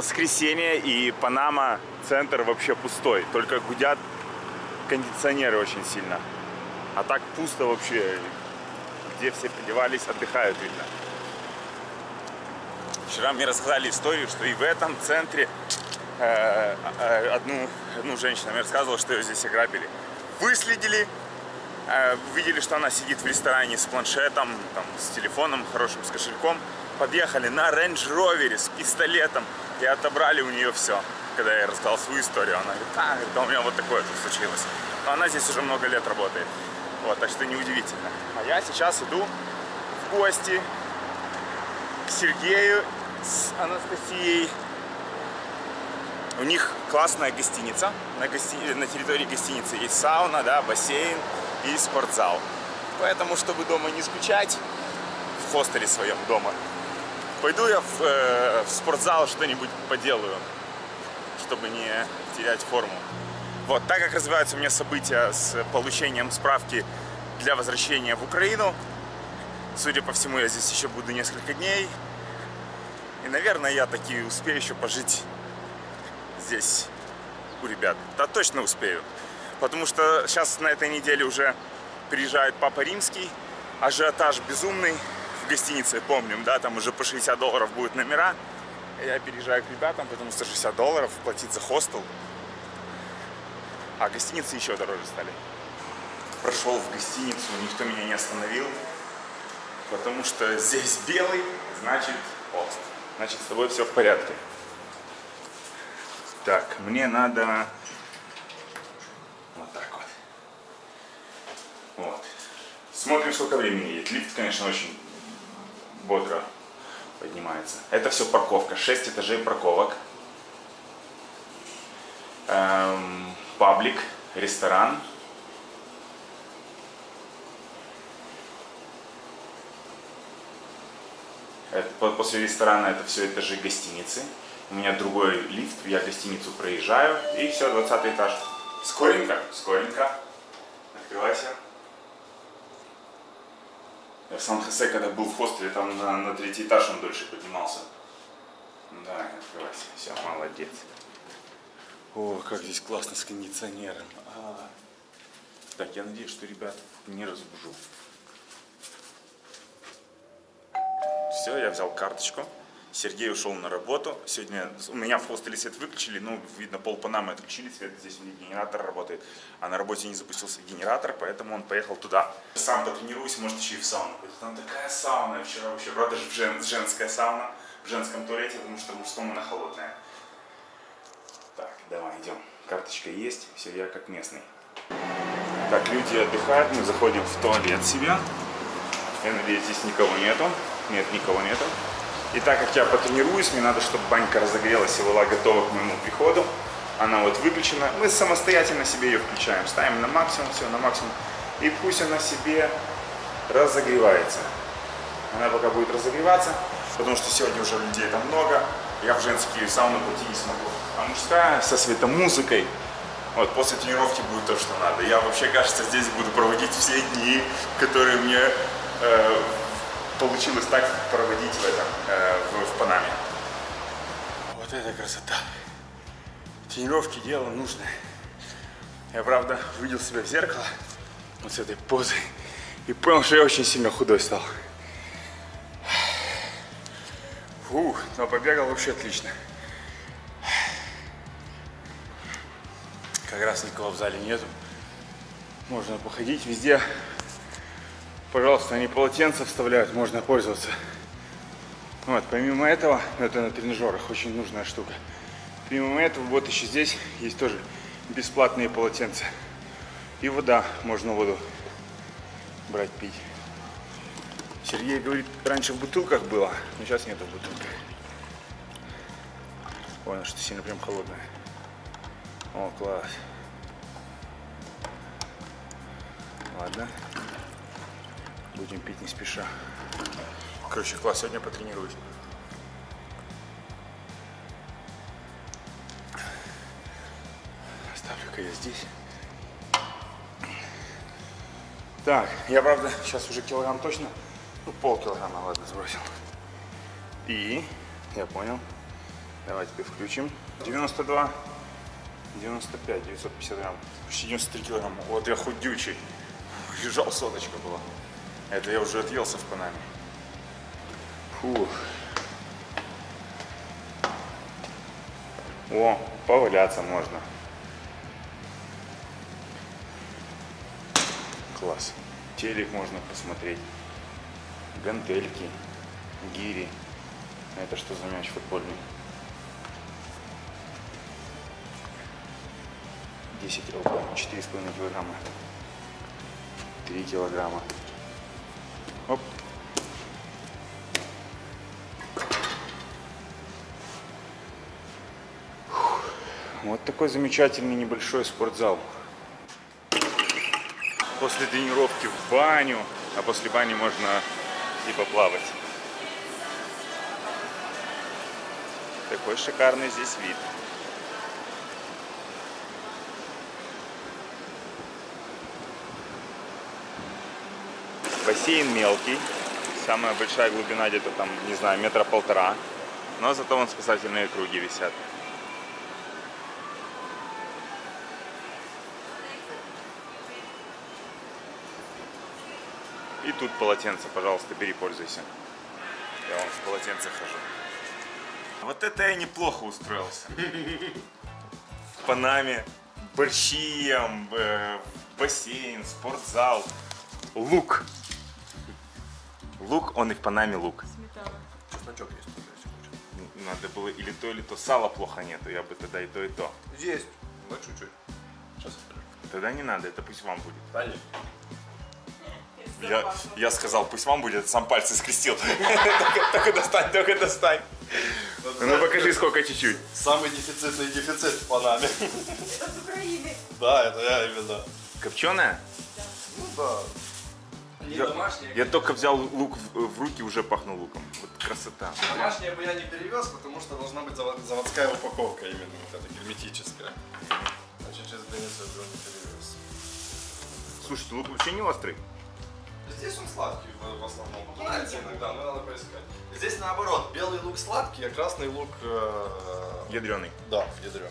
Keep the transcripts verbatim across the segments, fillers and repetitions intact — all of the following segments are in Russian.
воскресенье, и Панама, центр вообще пустой. Только гудят кондиционеры очень сильно. А так пусто вообще. Где все подевались, отдыхают, видно. Вчера мне рассказали историю, что и в этом центре э, э, одну, одну женщину мне рассказывала, что ее здесь ограбили. Выследили, э, видели, что она сидит в ресторане с планшетом, там, с телефоном хорошим, с кошельком. Подъехали на рейндж-ровере с пистолетом и отобрали у нее все. Когда я рассказал свою историю, она говорит, а, да у меня вот такое тут случилось. Но она здесь уже много лет работает. Вот, так что неудивительно. А я сейчас иду в гости к Сергею с Анастасией. У них классная гостиница. На, гости... на территории гостиницы есть сауна, да, бассейн и спортзал. Поэтому, чтобы дома не скучать, в хостеле своем дома, пойду я в, э, в спортзал, что-нибудь поделаю, чтобы не терять форму. Вот, так как развиваются у меня события с получением справки для возвращения в Украину, судя по всему, я здесь еще буду несколько дней. И, наверное, я таки успею еще пожить здесь у ребят. Да, точно успею. Потому что сейчас на этой неделе уже приезжает Папа Римский. Ажиотаж безумный в гостинице, помним, да, там уже по шестьдесят долларов будут номера. Я переезжаю к ребятам, потому что шестьдесят долларов платить за хостел. А гостиницы еще дороже стали. Прошел в гостиницу, никто меня не остановил. Потому что здесь белый, значит холст. Значит, с тобой все в порядке. Так, мне надо вот так вот. Вот. Смотрим, сколько времени есть. Лифт, конечно, очень бодро поднимается. Это все парковка. шесть этажей парковок. Эм, паблик, ресторан. Это, после ресторана это все этажи гостиницы. У меня другой лифт, я гостиницу проезжаю, и все, двадцатый этаж. Скоренько, скоренько. Открывайся. Я в Сан-Хосе, когда был в хостеле, там на, на третий этаж он дольше поднимался. Да, открывайся. Все, молодец. О, как здесь классно с кондиционером. А. Так, я надеюсь, что ребят не разбужу. Все, я взял карточку. Сергей ушел на работу. Сегодня у меня в хостеле свет выключили, ну, видно, пол Панамы отключили свет. Здесь у них генератор работает. А на работе не запустился генератор, поэтому он поехал туда. Сам потренируюсь, может, еще и в сауну. Там такая сауна вчера вообще. Правда, же жен, женская сауна в женском туалете, потому что в мужском она холодная. Так, давай, идем. Карточка есть, все, я как местный. Так, люди отдыхают, мы заходим в туалет себе. Я надеюсь, здесь никого нету. Нет, никого нету. И так как я потренируюсь, мне надо, чтобы банька разогрелась и была готова к моему приходу. Она вот выключена. Мы самостоятельно себе ее включаем. Ставим на максимум, все на максимум. И пусть она себе разогревается. Она пока будет разогреваться, потому что сегодня уже людей там много. Я в женские сауны пойти не смогу. А мужская со светомузыкой. Вот, после тренировки будет то, что надо. Я вообще, кажется, здесь буду проводить все дни, которые мне э, получилось так проводить в этом, э, в, в Панаме. Вот это красота. Тренировки дело нужное. Я, правда, увидел себя в зеркало вот с этой позой и понял, что я очень сильно худой стал. Фух, но побегал вообще отлично. Как раз никого в зале нету. Можно походить везде. Пожалуйста, они полотенца вставляют, можно пользоваться. Вот, помимо этого, это на тренажерах очень нужная штука. Помимо этого, вот еще здесь есть тоже бесплатные полотенца. И вода, можно воду брать, пить. Сергей говорит, раньше в бутылках было, но сейчас нету в бутылках. Ой, что сильно прям холодное. О, класс. Ладно. Будем пить не спеша. Короче, класс, сегодня потренируюсь. Оставлю-ка я здесь. Так, я, правда, сейчас уже килограмм точно, ну, полкилограмма, ладно, сбросил. И, я понял, Давайте теперь включим. девяносто два, девяносто пять, девятьсот пятьдесят грамм. Почти девяносто три килограмма. Вот я худючий. Лежал, соточка была. Это я уже отъелся в Панаме. Фух. О, поваляться можно. Класс. Телек можно посмотреть. Гантельки, гири. Это что за мяч футбольный? десять килограмм, четыре с половиной килограмма. три килограмма. Оп. Фух. Вот такой замечательный небольшой спортзал. После тренировки в баню, а после бани можно и поплавать. Такой шикарный здесь вид. Бассейн мелкий, самая большая глубина где-то там, не знаю, метра полтора, но зато вон спасательные круги висят. И тут полотенце, пожалуйста, бери, пользуйся. Я вон в полотенце хожу. Вот это я неплохо устроился. В Панаме борщи, бассейн, спортзал, лук. Лук, он и в Панаме лук. Сметана. Чесночок есть, если хочешь. Надо было или то, или то. Сала плохо нету, я бы тогда и то, и то. Есть, но чуть-чуть. Сейчас. Тогда не надо, это пусть вам будет. Да нет. Я, я сказал, пусть вам будет, сам пальцы скрестил. Только достань, только достань. Ну покажи, сколько чуть-чуть. Самый дефицитный дефицит в Панаме. Это с Украины. Да, это я именно. Копченая? Ну да. Не Я, домашнее. я только взял лук в, в руки, уже пахнул луком. Вот красота. Домашнее бы я не перевез, потому что должна быть завод- заводская упаковка именно, вот эта герметическая. Значит, через границу я его не перевез. Слушайте, лук вообще не острый. Здесь он сладкий в, в основном. Попадается иногда, но надо поискать. Здесь наоборот, белый лук сладкий, а красный лук... Э... Ядреный. Да, ядреный.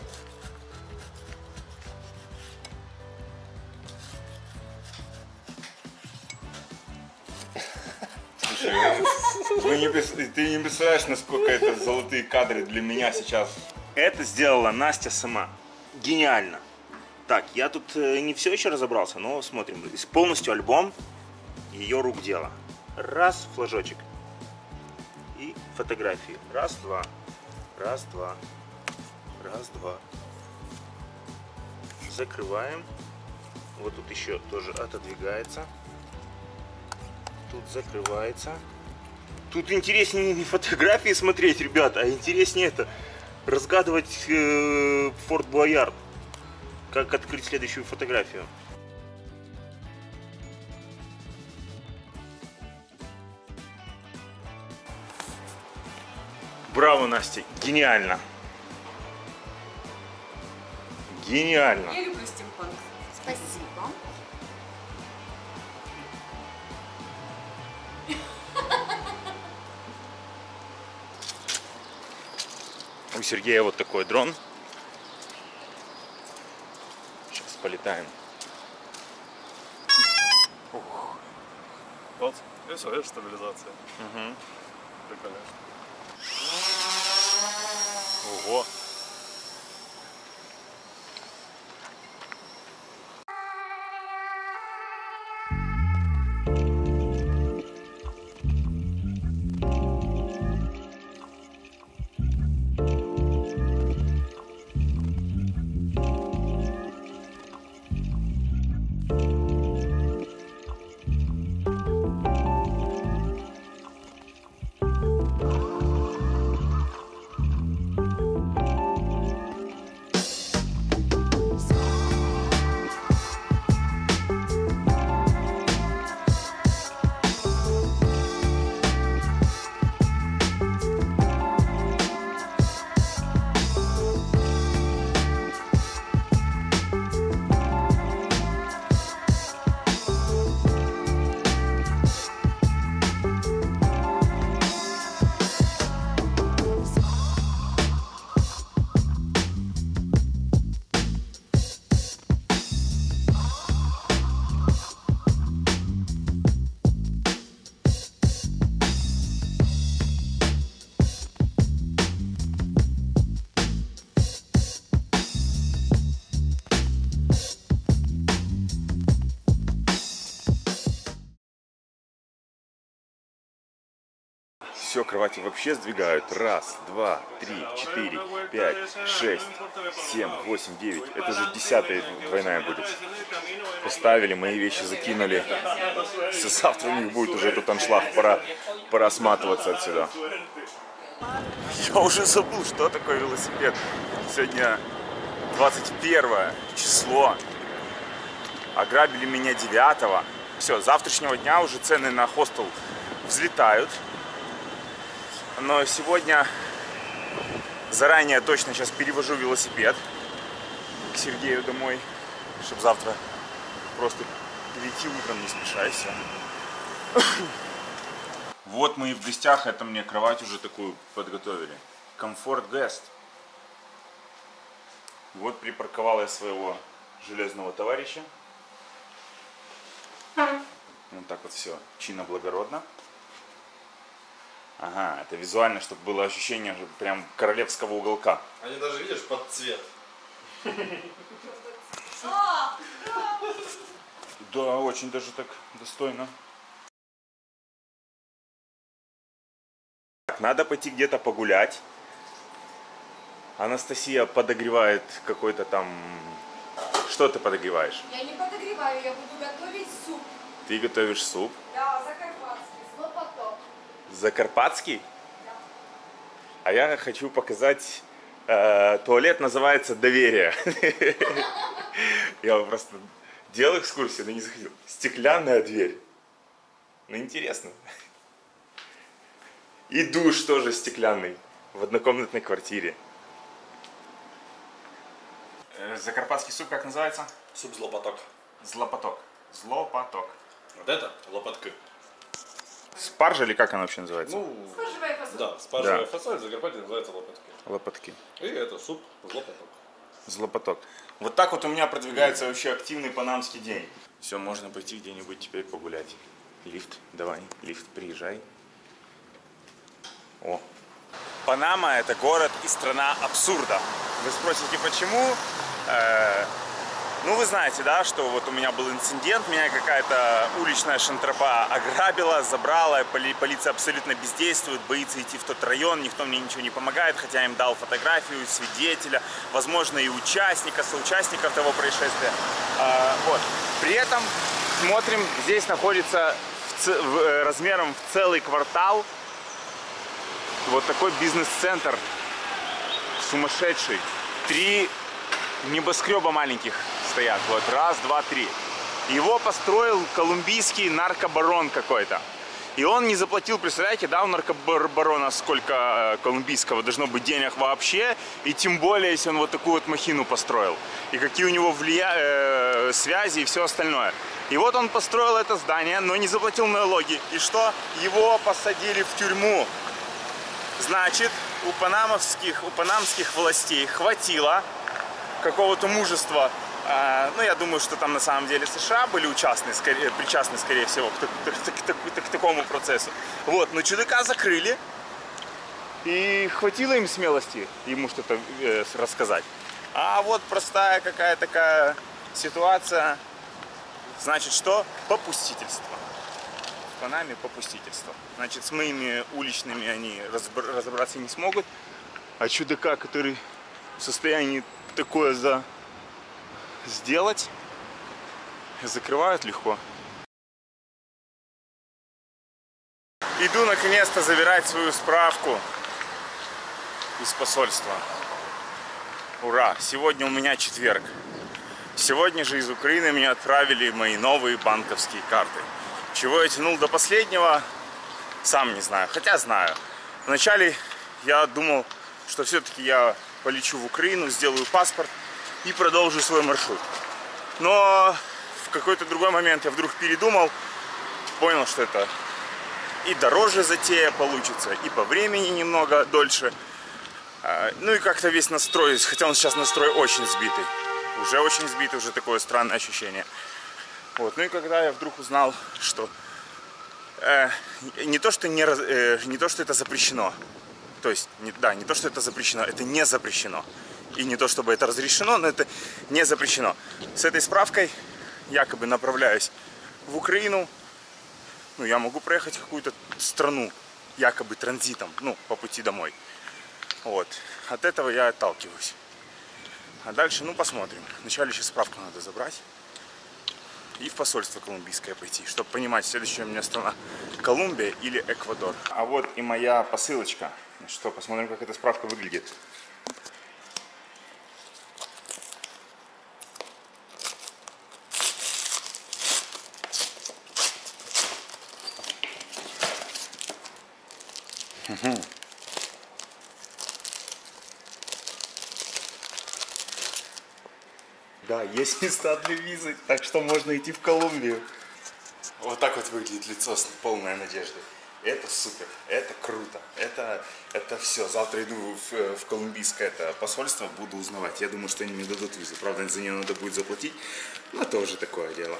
Вы не, ты не представляешь, насколько это золотые кадры для меня сейчас. Это сделала Настя сама. Гениально. Так, я тут не все еще разобрался, но смотрим. Полностью альбом ее рук дело. Раз, флажочек. И фотографии. Раз, два. Раз, два. Раз, два. Закрываем. Вот тут еще тоже отодвигается. Тут закрывается. Тут интереснее не фотографии смотреть, ребята, а интереснее это разгадывать э, Форт Боярд. Как открыть следующую фотографию. Браво, Настя, гениально. Гениально. Я люблю стимпанк. Спасибо. У Сергея вот такой дрон. Сейчас полетаем. Вот, и все, видишь, стабилизация. Угу. Прикольно. Ого. все, кровати вообще сдвигают. Раз, два, три, четыре, пять, шесть, семь, восемь, девять. Это же десятая двойная будет. Поставили, мои вещи закинули. Завтра у них будет уже этот аншлаг. Пора, пора сматываться отсюда. Я уже забыл, что такое велосипед. Сегодня двадцать первое число. Ограбили меня девятого. Все, с завтрашнего дня уже цены на хостел взлетают. Но сегодня заранее точно сейчас перевожу велосипед к Сергею домой, чтобы завтра просто перейти утром не спеша и все. Вот мы и в гостях, это мне кровать уже такую подготовили. Комфорт Guest. Вот припарковал я своего железного товарища. Вот так вот все чинно-благородно. Ага, это визуально, чтобы было ощущение прям королевского уголка. Они даже, видишь, под цвет. Да, очень даже так достойно. Надо пойти где-то погулять. Анастасия подогревает какой-то там... Что ты подогреваешь? Я не подогреваю, я буду готовить суп. Ты готовишь суп? Да, закарпатский, злопоток. Закарпатский? Да. А я хочу показать... Э, туалет называется «Доверие». Я просто делал экскурсию, но не заходил. Стеклянная дверь. Ну, интересно. И душ тоже стеклянный. В однокомнатной квартире. Закарпатский суп как называется? Суп злопоток. Злопоток. Злопоток. Вот это лопатка. Спаржа или как она вообще называется? Ну, Спаржевая фасоль. да, спаржевая Да. фасоль в Закарпатье называется лопатки. Лопатки. И это суп злопоток. Злопоток. Вот так вот у меня продвигается вообще активный панамский день. Все, можно пойти где-нибудь теперь погулять. Лифт, давай, лифт, приезжай. О. Панама — это город и страна абсурда. Вы спросите, почему? Э, ну, вы знаете, да, что вот у меня был инцидент, меня какая-то уличная шантропа ограбила, забрала, поли, полиция абсолютно бездействует, боится идти в тот район, никто мне ничего не помогает, хотя я им дал фотографию свидетеля, возможно, и участника, соучастников того происшествия. Э, вот. При этом смотрим, здесь находится в ц... в, размером в целый квартал вот такой бизнес-центр сумасшедший. Три небоскреба маленьких стоят. Вот, раз, два, три. Его построил колумбийский наркобарон какой-то. И он не заплатил, представляете, да, у наркобарона сколько колумбийского должно быть денег вообще. И тем более, если он вот такую вот махину построил. И какие у него влия... э, связи и все остальное. И вот он построил это здание, но не заплатил налоги. И что? Его посадили в тюрьму. Значит, у панамовских, у панамских властей хватило какого-то мужества. Э, ну, я думаю, что там на самом деле США были участны, скорее, причастны, скорее всего, к, к, к, к, к такому процессу. Вот, но чудака закрыли. И хватило им смелости ему что-то э, рассказать. А вот простая какая такая ситуация. Значит, что? Попустительство. В Панаме попустительство. Значит, с моими уличными они разобраться не смогут. А чудака, который в состоянии такое за... сделать, закрывают легко. Иду наконец-то забирать свою справку из посольства. Ура! Сегодня у меня четверг. Сегодня же из Украины мне отправили мои новые банковские карты. Чего я тянул до последнего, сам не знаю. Хотя знаю. Вначале я думал, что все-таки я полечу в Украину, сделаю паспорт и продолжу свой маршрут. Но в какой-то другой момент я вдруг передумал, понял, что это и дороже затея получится, и по времени немного дольше. Ну и как-то весь настрой, хотя он сейчас настрой очень сбитый. Уже очень сбитый, уже такое странное ощущение. Вот. Ну и когда я вдруг узнал, что э, не то, что не, э, не то, что это запрещено. То есть, не, да, не то, что это запрещено, это не запрещено. И не то, чтобы это разрешено, но это не запрещено. С этой справкой якобы направляюсь в Украину. Ну, я могу проехать в какую-то страну якобы транзитом, ну, по пути домой. Вот. От этого я отталкиваюсь. А дальше, ну, посмотрим. Вначале еще справку надо забрать. И в посольство колумбийское пойти, чтобы понимать, следующая у меня страна Колумбия или Эквадор. А вот и моя посылочка. Ну что, посмотрим, как эта справка выглядит. Угу. Да, есть места для визы, так что можно идти в Колумбию. Вот так вот выглядит лицо с полной надеждой. Это супер, это круто, это, это все. Завтра иду в, в колумбийское это посольство, буду узнавать. Я думаю, что они мне дадут визу. Правда, за нее надо будет заплатить, но это уже такое дело.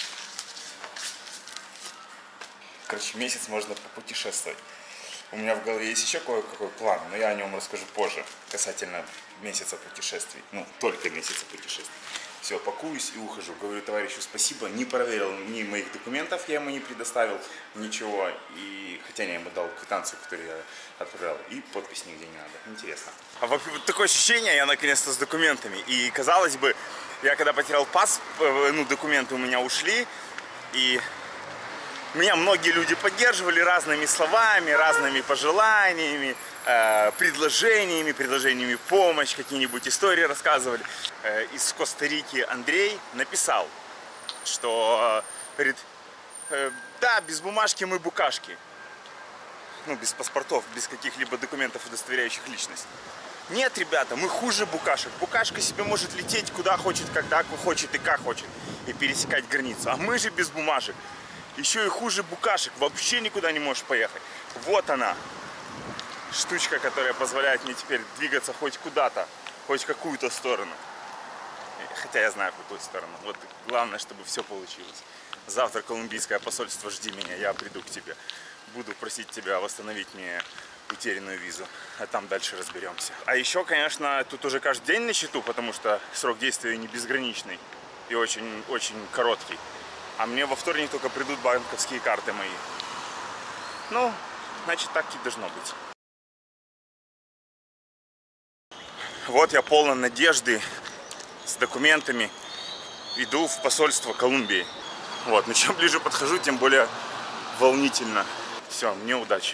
Короче, месяц можно попутешествовать. У меня в голове есть еще кое-какой план, но я о нем расскажу позже, касательно месяца путешествий. Ну, только месяца путешествий. Все, пакуюсь и ухожу. Говорю товарищу спасибо, не проверил ни моих документов, я ему не предоставил ничего. И хотя я ему дал квитанцию, которую я отправлял, и подпись нигде не надо. Интересно. А вот такое ощущение, я наконец-то с документами. И казалось бы, я когда потерял пас, ну, документы у меня ушли, и меня многие люди поддерживали разными словами, разными пожеланиями, э, предложениями, предложениями помощи, какие-нибудь истории рассказывали. Э, из Коста-Рики Андрей написал, что, э, говорит, э, да, без бумажки мы букашки. Ну, без паспортов, без каких-либо документов, удостоверяющих личность. Нет, ребята, мы хуже букашек. Букашка себе может лететь куда хочет, когда хочет и как хочет, и пересекать границу. А мы же без бумажек. Еще и хуже букашек, вообще никуда не можешь поехать. Вот она, штучка, которая позволяет мне теперь двигаться хоть куда-то, хоть в какую-то сторону. Хотя я знаю, в какую сторону. Вот главное, чтобы все получилось. Завтра колумбийское посольство, жди меня, я приду к тебе. Буду просить тебя восстановить мне утерянную визу, а там дальше разберемся. А еще, конечно, тут уже каждый день на счету, потому что срок действия не безграничный и очень-очень короткий. А мне во вторник только придут банковские карты мои. Ну, значит, так и должно быть. Вот я полон надежды, с документами. Иду в посольство Колумбии. Вот, но чем ближе подхожу, тем более волнительно. Все, мне удачи.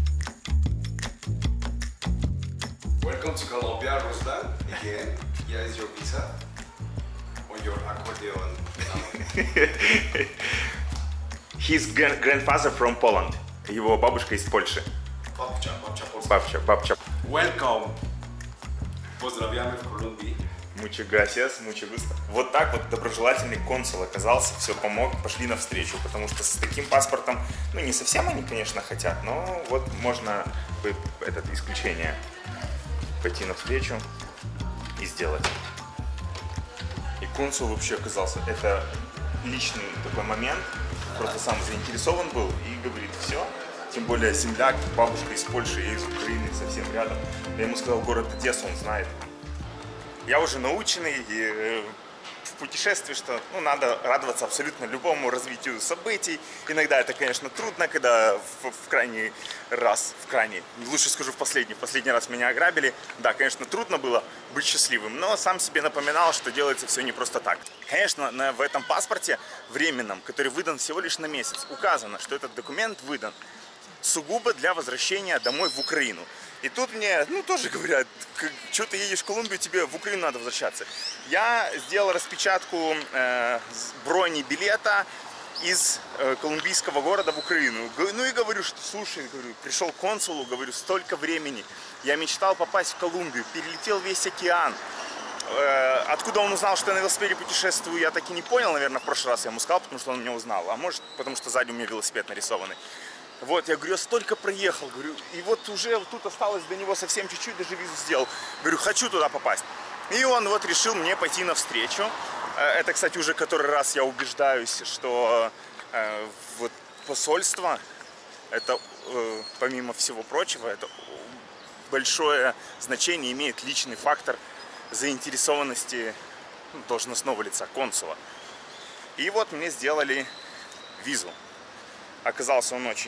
Welcome to Colombia, Ruslan. Again, here is your visa on your accordion. His grandfather from Poland. Его бабушка из Польши. Babcia, babcia Polska. Бабча, бабча. Welcome. Pozdrawiamy w Kolumbii. Muchas gracias, mucho gusto. Вот так вот доброжелательный консул оказался, все помог, пошли навстречу, потому что с таким паспортом, ну не совсем они, конечно, хотят, но вот можно это исключение пойти навстречу и сделать. И консул вообще оказался, это личный такой момент, просто сам заинтересован был и говорит, все, тем более земляк, бабушка из Польши, я из Украины, совсем рядом. Я ему сказал, город Одесса, он знает. Я уже наученный и в путешествии, что ну, надо радоваться абсолютно любому развитию событий. Иногда это, конечно, трудно, когда в, в крайний раз, в крайний, лучше скажу в последний, в последний раз меня ограбили. Да, конечно, трудно было быть счастливым, но сам себе напоминал, что делается все не просто так. Конечно, на, в этом паспорте временном, который выдан всего лишь на месяц, указано, что этот документ выдан сугубо для возвращения домой в Украину. И тут мне, ну, тоже говорят, что ты едешь в Колумбию, тебе в Украину надо возвращаться. Я сделал распечатку э, брони билета из э, колумбийского города в Украину. Ну и говорю, что, слушай, говорю, пришел к консулу, говорю, столько времени. Я мечтал попасть в Колумбию, перелетел весь океан. Э, откуда он узнал, что я на велосипеде путешествую, я так и не понял, наверное, в прошлый раз я ему сказал, потому что он меня узнал. А может, потому что сзади у меня велосипед нарисованный. Вот, я говорю, я столько проехал, говорю, и вот уже тут осталось до него совсем чуть-чуть, даже визу сделал. Говорю, хочу туда попасть. И он вот решил мне пойти навстречу. Это, кстати, уже который раз я убеждаюсь, что э, вот посольство, это, э, помимо всего прочего, это большое значение имеет личный фактор заинтересованности должностного лица, консула. И вот мне сделали визу. Оказался он очень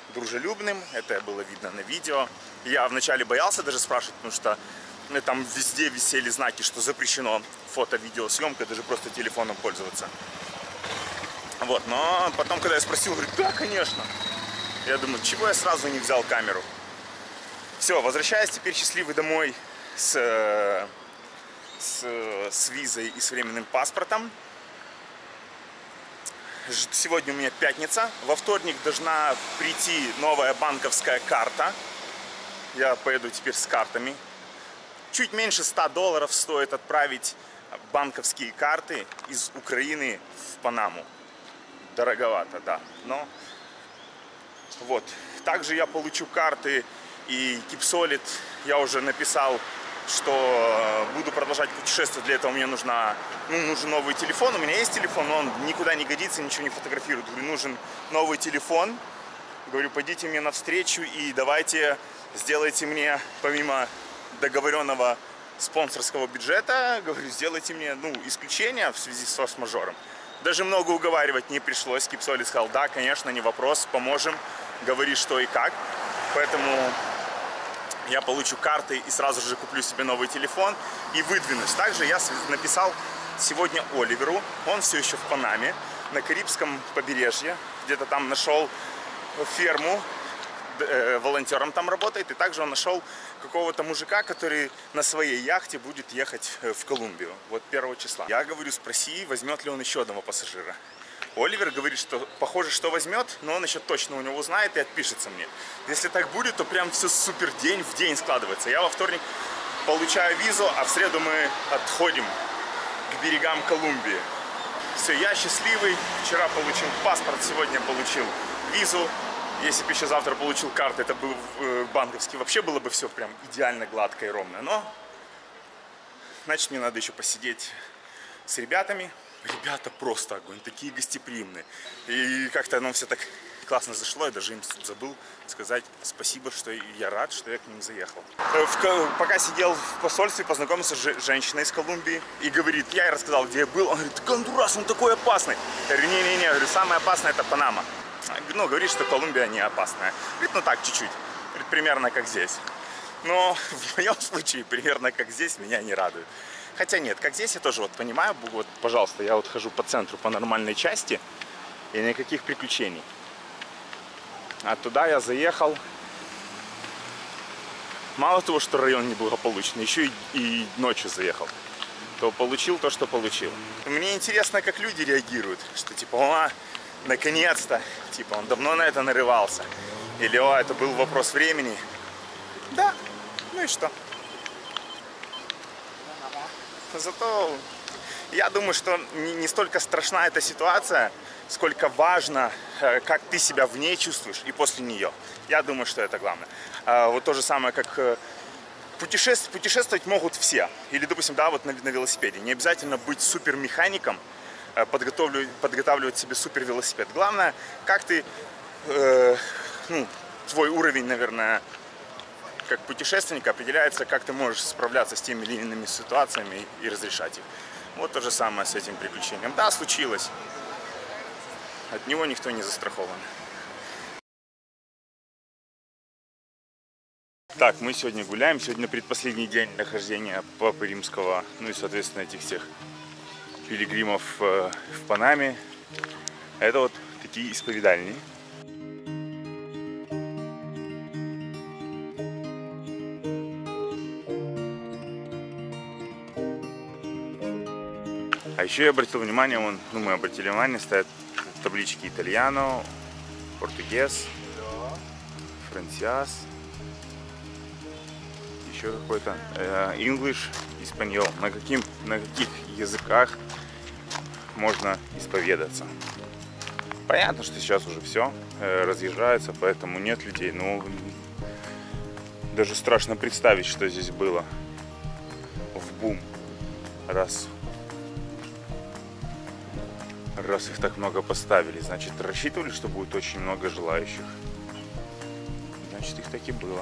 дружелюбным, это было видно на видео. Я вначале боялся даже спрашивать, потому что там везде висели знаки, что запрещено фото-видеосъемка, даже просто телефоном пользоваться. Вот, но потом, когда я спросил, говорит, да, конечно. Я думаю, чего я сразу не взял камеру? Все, возвращаюсь теперь счастливый домой с, с, с визой и с временным паспортом. Сегодня у меня пятница. Во вторник должна прийти новая банковская карта. Я поеду теперь с картами. Чуть меньше ста долларов стоит отправить банковские карты из Украины в Панаму. Дороговато, да. Но вот. Также я получу карты и Keepsolid. Я уже написал, что буду продолжать путешествовать. Для этого мне нужна, ну, нужен новый телефон. У меня есть телефон, но он никуда не годится, ничего не фотографирует. Говорю, нужен новый телефон. Говорю, пойдите мне навстречу и давайте сделайте мне, помимо договоренного спонсорского бюджета, говорю, сделайте мне, ну, исключение в связи с форс-мажором. Даже много уговаривать не пришлось. Keepsolid сказал, да, конечно, не вопрос, поможем, говори что и как. Поэтому я получу карты и сразу же куплю себе новый телефон и выдвинусь. Также я написал сегодня Оливеру, он все еще в Панаме, на Карибском побережье, где-то там нашел ферму, волонтером там работает, и также он нашел какого-то мужика, который на своей яхте будет ехать в Колумбию, вот первого числа. Я говорю, спроси, возьмет ли он еще одного пассажира. Оливер говорит, что похоже, что возьмет, но он еще точно у него узнает и отпишется мне. Если так будет, то прям все супер день в день складывается. Я во вторник получаю визу, а в среду мы отходим к берегам Колумбии. Все, я счастливый. Вчера получил паспорт, сегодня получил визу. Если бы еще завтра получил карту, это был банковский, вообще было бы все прям идеально гладко и ровно. Но, значит, мне надо еще посидеть с ребятами. Ребята просто огонь, такие гостеприимные. И как-то оно все так классно зашло, я даже им забыл сказать спасибо, что я рад, что я к ним заехал. В, пока сидел в посольстве, познакомился с женщиной из Колумбии и говорит, я ей рассказал, где я был. Он говорит, Гондурас, он такой опасный. Я говорю, не-не-не, говорю, самое опасное это Панама. Ну, говорит, что Колумбия не опасная. Говорит, ну так, чуть-чуть. Говорит, примерно как здесь. Но в моем случае, примерно как здесь, меня не радует. Хотя нет, как здесь я тоже вот понимаю, вот, пожалуйста, я вот хожу по центру, по нормальной части, и никаких приключений. А туда я заехал. Мало того, что район неблагополучный, еще и, и ночью заехал. То получил то, что получил. Мне интересно, как люди реагируют, что типа, о, наконец-то, типа, он давно на это нарывался. Или, о, это был вопрос времени. Да, ну и что? Зато я думаю, что не, не столько страшна эта ситуация, сколько важно, как ты себя в ней чувствуешь и после нее. Я думаю, что это главное. Вот то же самое, как путешествовать, путешествовать могут все. Или, допустим, да, вот на, на велосипеде. Не обязательно быть супермехаником, подготавливать, подготавливать себе супер велосипед. Главное, как ты, э, ну, твой уровень, наверное, как путешественника определяется, как ты можешь справляться с теми или иными ситуациями и разрешать их. Вот то же самое с этим приключением. Да, случилось. От него никто не застрахован. Так, мы сегодня гуляем. Сегодня предпоследний день нахождения Папы Римского, ну и, соответственно, этих всех пилигримов в Панаме. Это вот такие исповедальни. А еще я обратил внимание, вон, ну мы обратили внимание, стоят таблички итальяно, португез, франсиас, еще какой-то э, English, испаньол. На, каким, на каких языках можно исповедаться. Понятно, что сейчас уже все э, разъезжается, поэтому нет людей. Но даже страшно представить, что здесь было в бум. Раз. Раз их так много поставили, значит, рассчитывали, что будет очень много желающих. Значит, их так и было.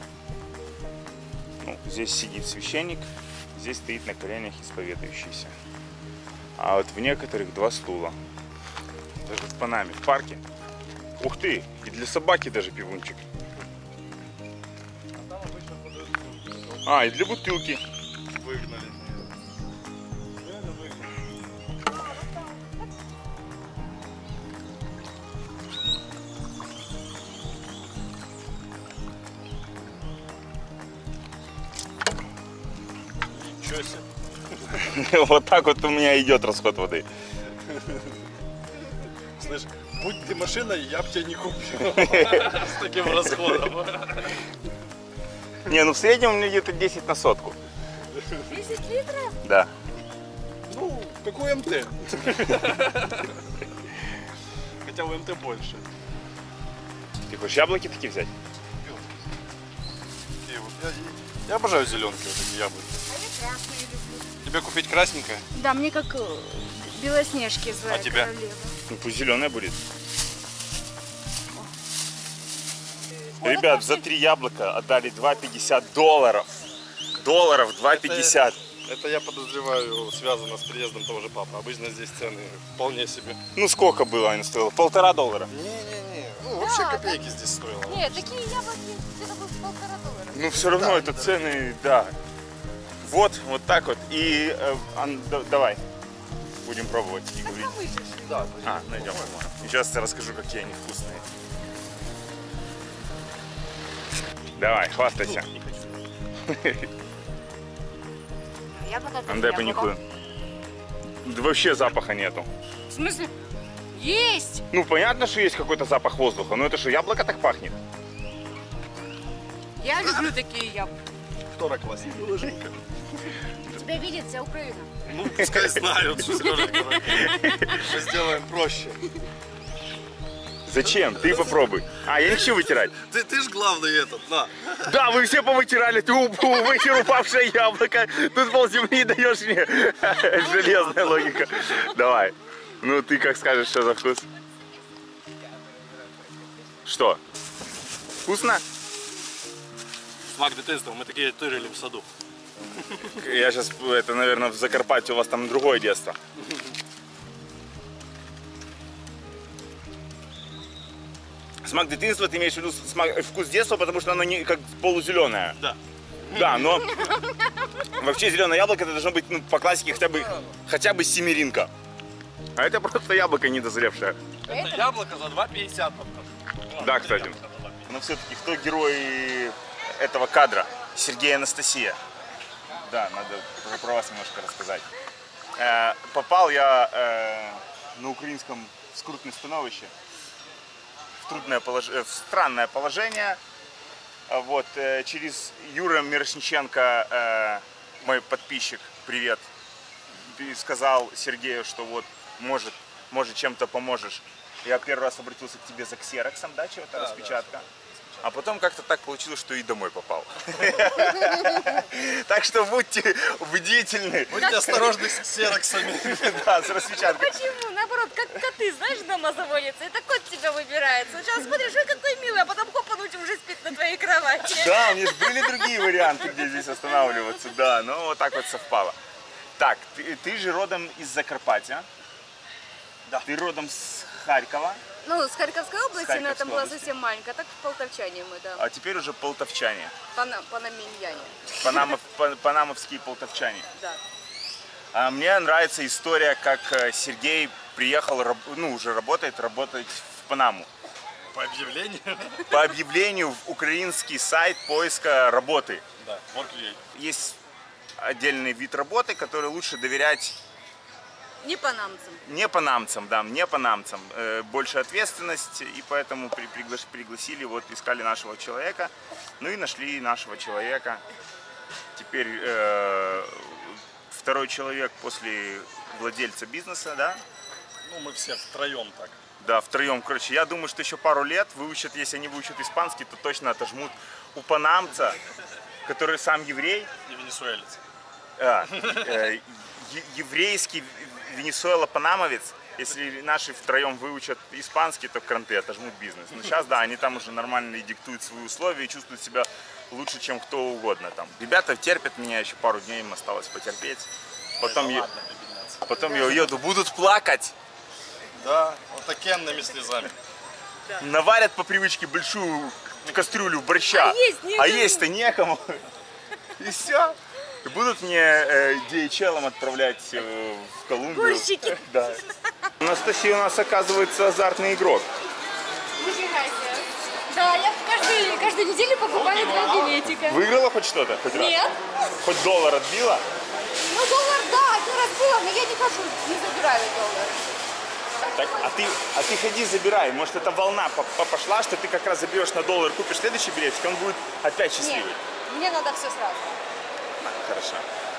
Ну, здесь сидит священник, здесь стоит на коленях исповедующийся. А вот в некоторых два стула. Даже в Панаме, в парке, Ух ты, и для собаки даже пивунчик. А, и для бутылки. Выгнали. Ничего себе. Вот так вот у меня идет расход воды. Слышь, будь ты машиной, я бы тебя не купил с таким расходом. Не, ну в среднем у меня где-то десять на сотку. десять литров? Да. Ну, какой МТ? Хотя у МТ больше. Ты хочешь яблоки такие взять? И вот я, я обожаю зеленки, вот эти яблоки. А я красные люблю. Тебе купить красненькое? Да, мне как э, Белоснежки злая А тебя? королева. Ну пусть зеленая будет. Ребят, за три яблока отдали два пятьдесят долларов. Долларов два пятьдесят. Это, это я подозреваю связано с приездом того же папы. Обычно здесь цены вполне себе. Ну сколько было она стоила? Полтора доллара. Не-не-не. Ну, вообще Да, копейки здесь стоило. Нет, такие яблоки где-то было полтора доллара. Ну все равно Да, это да. цены, да. Вот, вот так вот. И э, Ан, да- давай будем пробовать и говорить. Да, А, найдем. Сейчас я расскажу, какие они вкусные. Давай, хвастайся. Яблоко. Андай понюхаю. Да вообще запаха нету. В смысле? Есть! Ну понятно, что есть какой-то запах воздуха, но это что, яблоко так пахнет? Я люблю такие яблоки. второклассник. Тебя видит вся Украина. Ну, пускай знают, что Сережа дурак. Мы сделаем проще. Зачем? Ты попробуй. А, я не хочу вытирать. Ты, ты ж главный этот, на. Да, вы все повытирали, ты уп- вытер упавшее яблоко. Тут полземли даешь мне. Железная логика. Давай. Ну ты как скажешь, что за вкус? Что? Вкусно? Смак детства, мы такие тырили в саду. Я сейчас, это, наверное, в Закарпатье у вас там другое детство. Смак детства, ты имеешь в виду смак, вкус детства, потому что оно не как полузеленое. Да. Да, но вообще зеленое яблоко это должно быть, ну, по классике хотя бы хотя бы семеринка. А это просто яблоко недозревшее. Это яблоко за два пятьдесят. Да, кстати. Но все-таки кто герой этого кадра? Сергей и Анастасия. Да, надо про- про вас немножко рассказать. Э, попал я э, на украинском скрутное становище в трудное полож... э, в странное положение. А Вот э, через Юра Мирошниченко, э, мой подписчик, привет, и сказал Сергею, что вот может, может чем-то поможешь. Я первый раз обратился к тебе за ксероксом, да, чего-то, Да, распечатка. А потом как-то так получилось, что и домой попал. Так что будьте бдительны. Будьте осторожны с ксероксами. Да, с распечаткой. Почему? Наоборот, как коты, знаешь, дома заводятся. Это кот тебя выбирает. Сначала смотришь, ой, какой милый, а потом хоп, он уже спит на твоей кровати. Да, у меня же были другие варианты, где здесь останавливаться, да, но вот так вот совпало. Так, ты, ты же родом из Закарпатья. Да. Ты родом с Харькова, Ну, с Харьковской области, но Харьковской там была области. совсем маленькая. Так в полтавчане мы, да. а теперь уже полтавчане. Пана- Панаминьяне. Панамов, па- панамовские полтавчане. Да. А мне нравится история, как э, Сергей приехал, раб- ну, уже работает, работать в Панаму. По объявлению. По объявлению в украинский сайт поиска работы. Да, Work.ua. Есть отдельный вид работы, который лучше доверять Не панамцам. не панамцам, да, не панамцам. Э, больше ответственность, и поэтому при, пригла- пригласили, вот искали нашего человека, ну и нашли нашего человека. Теперь э, второй человек после владельца бизнеса, да, Ну, мы все втроем так. да, втроем, короче, я думаю, что еще пару лет выучат, если они выучат испанский, то точно отожмут у панамца, который сам еврей, И венесуэлец. а, э, е- еврейский венесуэла-панамовец, если наши втроем выучат испанский, то кранты отожмут бизнес. Но сейчас, да, они там уже нормально и диктуют свои условия и чувствуют себя лучше, чем кто угодно там. Ребята терпят меня, еще пару дней им осталось потерпеть. Потом, Да я, ладно, бедняться. потом я уеду, будут плакать. Да, вот такенными слезами. Да. Наварят по привычке большую кастрюлю борща, А есть некому. а есть-то некому. И все. И будут мне э, ди эйч эл отправлять э, в Колумбию. Борщики. Да. Анастасия у нас, оказывается, азартный игрок. Нифига себе. Да, я каждую, каждую неделю покупаю два билетика. Выиграла хоть что-то? Хоть раз? Нет. Хоть доллар отбила? Ну, доллар, да, один раз было, но я не хожу, не забираю доллар. Так, а ты, а ты ходи, забирай. Может, эта волна по- по- пошла, что ты как раз заберешь на доллар, купишь следующий билетик, он будет опять счастливый. Нет, мне надо все сразу. А, хорошо.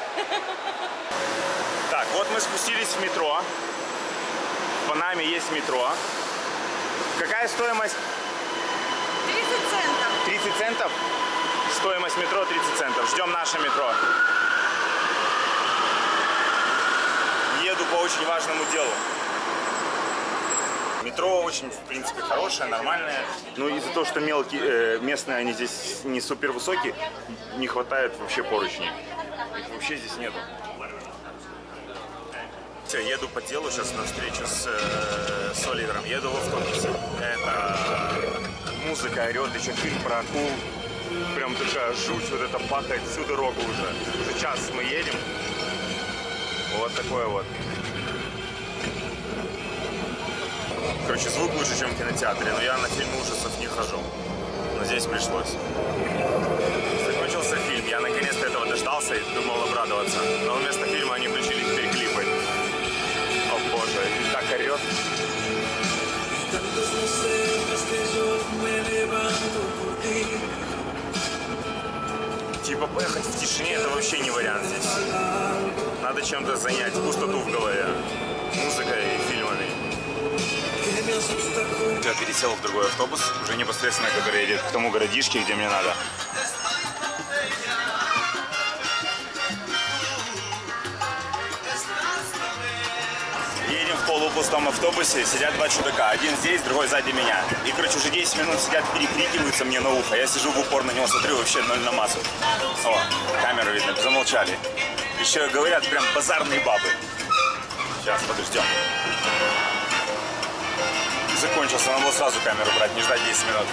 Так, вот мы спустились в метро. В Панаме есть метро. Какая стоимость? тридцать центов. тридцать центов? Стоимость метро тридцать центов. Ждем наше метро. Еду по очень важному делу. Метро очень, в принципе, хорошее, нормальное. Но из-за того, что мелкие, э, местные, они здесь не супер высокие, не хватает вообще поручней. Их вообще здесь нету. Все, еду по делу сейчас на встречу с, э, с Оливером. Еду в автобусе. Это музыка орет, еще фильм про акул. Прям такая жуть, вот это пахает всю дорогу уже. Уже час мы едем. Вот такое вот. Короче, звук лучше, чем в кинотеатре, но я на фильмы ужасов не хожу. Но здесь пришлось. Закончился фильм, я наконец-то этого дождался и думал обрадоваться. Но вместо фильма они включили теперь клипы. О боже, и так орет. Типа поехать в тишине — это вообще не вариант здесь. Надо чем-то занять пустоту в голове. Музыкой и фильмами. Я пересел в другой автобус, уже непосредственно, который едет к тому городишке, где мне надо. Едем в полупустом автобусе, сидят два чудака. Один здесь, другой сзади меня. И, короче, уже десять минут сидят, перекрикиваются мне на ухо. Я сижу в упор на него, смотрю, вообще ноль на массу. О, камеру видно, замолчали. Еще говорят, прям базарные бабы. Сейчас, подождем. Закончился, надо было сразу камеру брать, не ждать десять минут.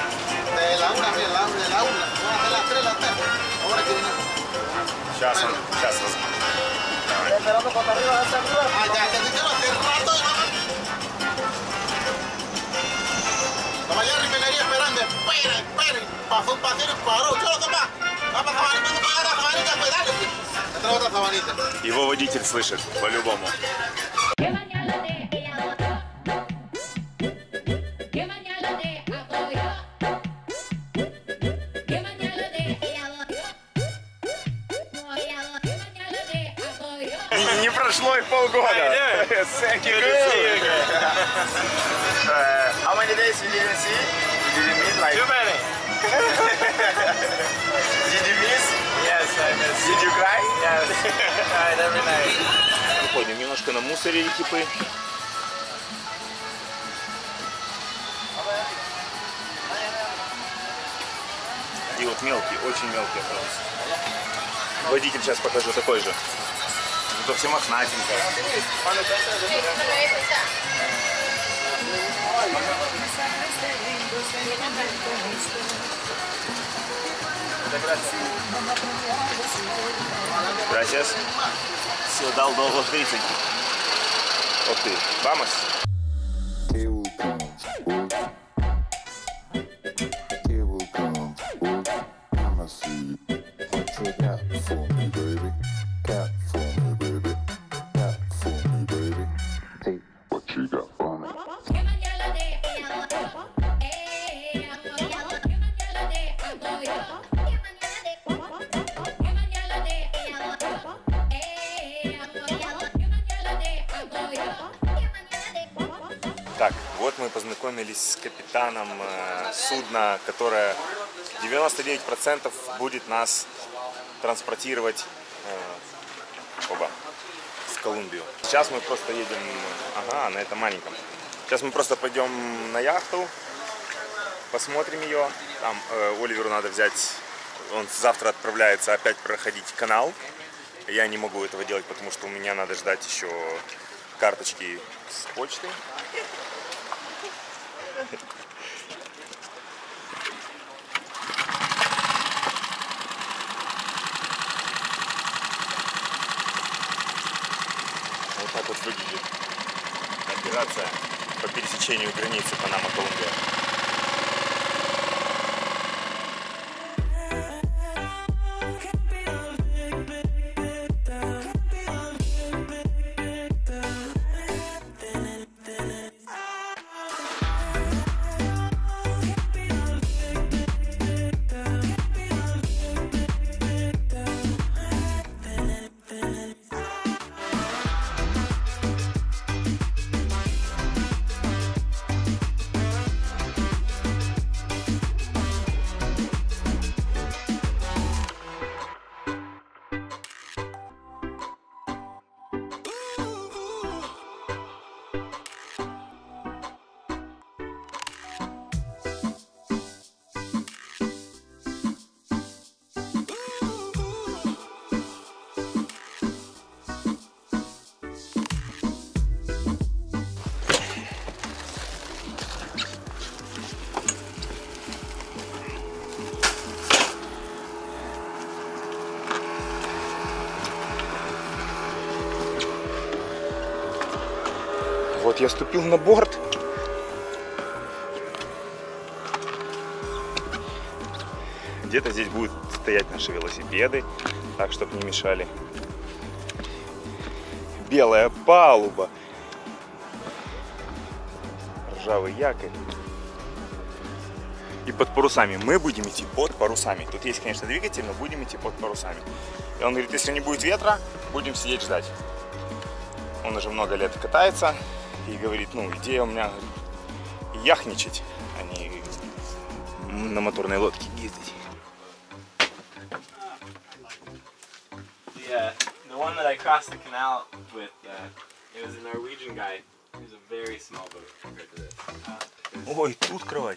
Сейчас он, сейчас возьму. Его водитель слышит, по-любому. Не прошло и полгода. Thank you. uh, how many days you didn't see? You didn't meet like... Too many. Did you miss? Yes, I miss. Did you cry? Yes, cried every night. Выходим, немножко намусорили типы. И вот мелкий, очень мелкий автобус. Водитель сейчас покажу такой же. Зато все мохнатенькое. Gracias. Все, дал доллар тридцать. Ух ты, vamos. Так, вот мы познакомились с капитаном э, судна, которое девяносто девять процентов будет нас транспортировать э, оба, в Колумбию. Сейчас мы просто едем, ага, на этом маленьком. Сейчас мы просто пойдем на яхту, посмотрим ее. Там э, Оливеру надо взять, он завтра отправляется опять проходить канал. Я не могу этого делать, потому что у меня надо ждать еще карточки с почты. Вот так вот выглядит операция по пересечению границы Панама-Колумбия. Вот я ступил на борт. Где-то здесь будут стоять наши велосипеды, так, чтобы не мешали. Белая палуба. Ржавый якорь. И под парусами. Мы будем идти под парусами. Тут есть, конечно, двигатель, но будем идти под парусами. И он говорит, если не будет ветра, будем сидеть ждать. Он уже много лет катается. И говорит, ну, идея у меня яхничать, а не на моторной лодке ездить. Yeah, the one that I crossed the canal with, uh, it was a Norwegian guy. It was a very small boat compared to this. Uh, Ой, тут кровать.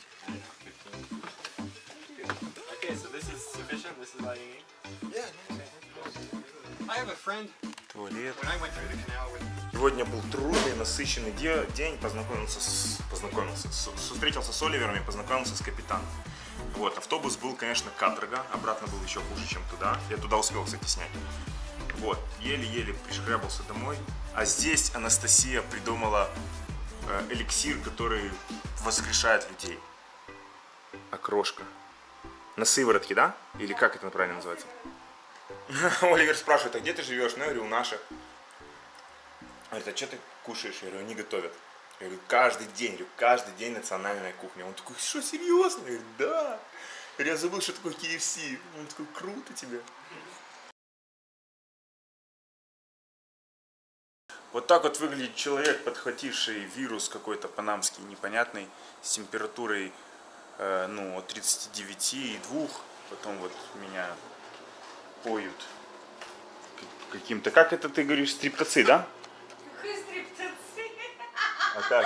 okay, so this is sufficient. This is all you need. Yeah, I have a friend. Туалет. When I went through the canal with... Сегодня был трудный, насыщенный день. Познакомился с, познакомился, с, встретился с Оливером и познакомился с капитаном. Вот, автобус был, конечно, каторга. Обратно был еще хуже, чем туда. Я туда успел, кстати, снять. Вот, еле-еле пришкрябался домой. А здесь Анастасия придумала э, эликсир, который воскрешает людей. Окрошка. На сыворотке, да? Или как это правильно называется? Оливер спрашивает, а где ты живешь? Ну, я говорю, у наших. Говорит, а что ты кушаешь? Я говорю, они готовят. Я говорю, каждый день, я говорю, каждый день национальная кухня. Он такой, что, серьезно? Я говорю, да. Я говорю, я забыл, что такое кей эф си. Он такой, круто тебе. Вот так вот выглядит человек, подхвативший вирус какой-то панамский, непонятный, с температурой э, ну, от тридцати девяти и двух. Потом вот меня поют каким-то, как это ты говоришь, стриптоцид, да? А как?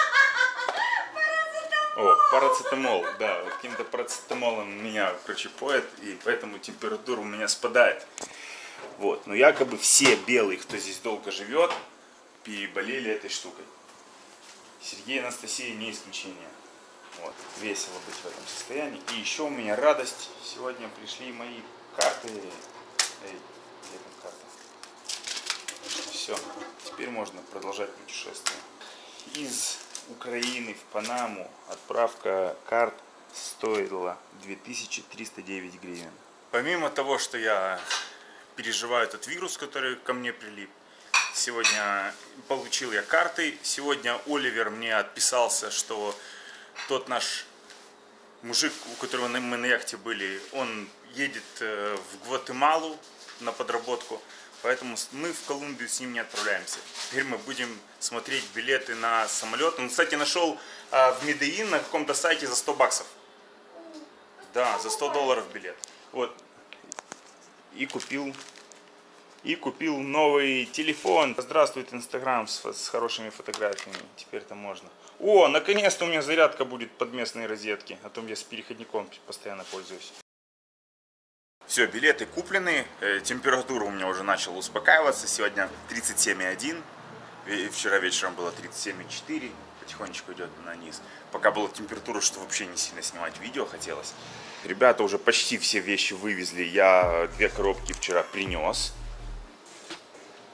О, парацетамол, да, каким-то парацетамолом меня, короче, поет, и поэтому температура у меня спадает. Вот, но якобы все белые, кто здесь долго живет, переболели этой штукой. Сергей и Анастасия не исключение. Вот, весело быть в этом состоянии. И еще у меня радость, сегодня пришли мои карты. Эй, где там карта? Все, теперь можно продолжать путешествие. Из Украины в Панаму отправка карт стоила две тысячи триста девять гривен. Помимо того, что я переживаю этот вирус, который ко мне прилип, сегодня получил я карты. Сегодня Оливер мне отписался, что тот наш мужик, у которого мы на яхте были, он едет в Гватемалу на подработку. Поэтому мы в Колумбию с ним не отправляемся. Теперь мы будем смотреть билеты на самолет. Он, кстати, нашел а, в Медеин на каком-то сайте за сто баксов. Да, за сто долларов билет. Вот. И купил, и купил новый телефон. Здравствует Инстаграм с, с хорошими фотографиями. Теперь-то можно. О, наконец-то у меня зарядка будет под местные розетки. А то я с переходником постоянно пользуюсь. Все, билеты куплены, температура у меня уже начала успокаиваться, сегодня тридцать семь и один, вчера вечером было тридцать семь и четыре, потихонечку идет на низ. Пока была температура, что вообще не сильно снимать видео хотелось. Ребята уже почти все вещи вывезли, я две коробки вчера принес.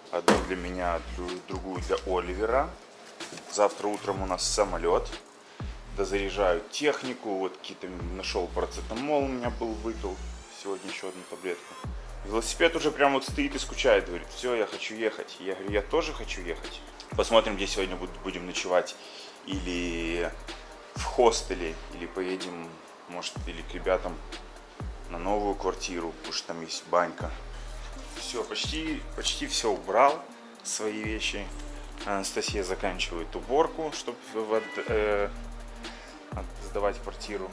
Одну для меня, другую для Оливера. Завтра утром у нас самолет. Дозаряжаю технику. Вот какие-то нашел парацетамол, у меня был, выпил. Сегодня еще одну таблетку. Велосипед уже прям вот стоит и скучает. Говорит, все, я хочу ехать. Я говорю, я тоже хочу ехать. Посмотрим, где сегодня будем ночевать. Или в хостеле, или поедем, может, или к ребятам на новую квартиру, потому что там есть банька. Все, почти, почти все убрал, свои вещи. Анастасия заканчивает уборку, чтобы э, сдавать квартиру.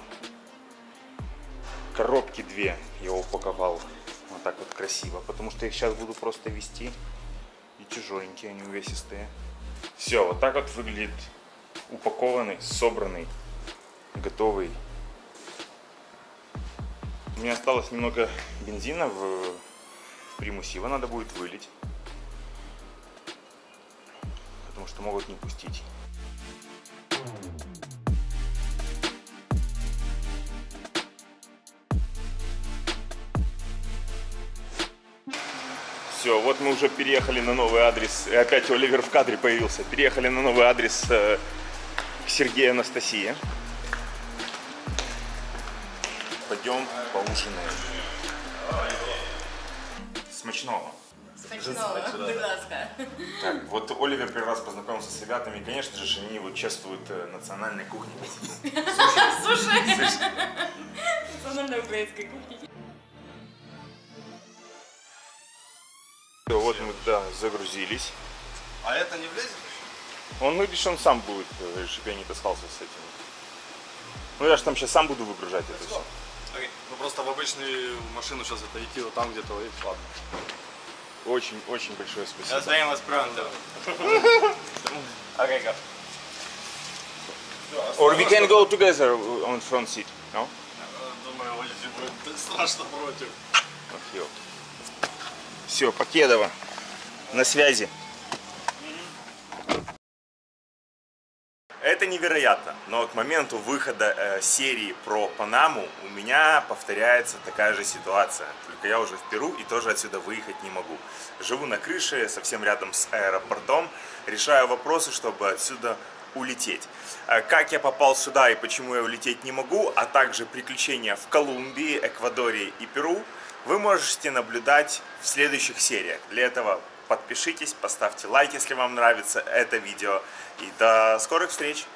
Коробки две я упаковал вот так вот красиво, потому что их сейчас буду просто везти. И тяжеленькие, они увесистые. Все, вот так вот выглядит упакованный, собранный, готовый. У меня осталось немного бензина в, в примусе, его надо будет вылить, потому что могут не пустить. Все, вот мы уже переехали на новый адрес. И опять Оливер в кадре появился. Переехали на новый адрес э, к Сергею и Анастасии. Пойдем поужинаем. Смачного. Смачного, будь ласка. Так, вот Оливер первый раз познакомился с ребятами. Конечно же, они его чествуют э, национальной кухней. Суши. Национальной украинской кухни. Вот мы, да, загрузились. А это не влезет еще? Он говорит, что он сам будет, чтобы я не таскался с этим. Ну я же там сейчас сам буду выгружать это все. Okay. Ну просто в обычную машину сейчас это идти вот там где-то, и ладно. Очень, очень большое спасибо. Nos vemos pronto. Okay, go. Or we can go together on front seat, no? Думаю, Оливер будет страшно против. Okay. Все, Покедова, на связи. Это невероятно, но к моменту выхода э, серии про Панаму у меня повторяется такая же ситуация. Только я уже в Перу и тоже отсюда выехать не могу. Живу на крыше, совсем рядом с аэропортом, решаю вопросы, чтобы отсюда улететь. Э, как я попал сюда и почему я улететь не могу, а также приключения в Колумбии, Эквадоре и Перу, вы можете наблюдать в следующих сериях. Для этого подпишитесь, поставьте лайк, если вам нравится это видео. И до скорых встреч!